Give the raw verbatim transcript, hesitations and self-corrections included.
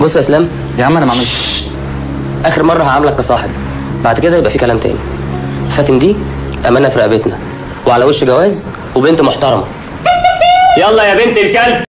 بص يا اسلام. يا عم انا ما عملتش. اخر مره هعاملك كصاحب، بعد كده يبقى في كلام تاني. فاتن دي امانه في رقبتنا، وعلى وش جواز وبنت محترمه. يلا يا بنت الكلب.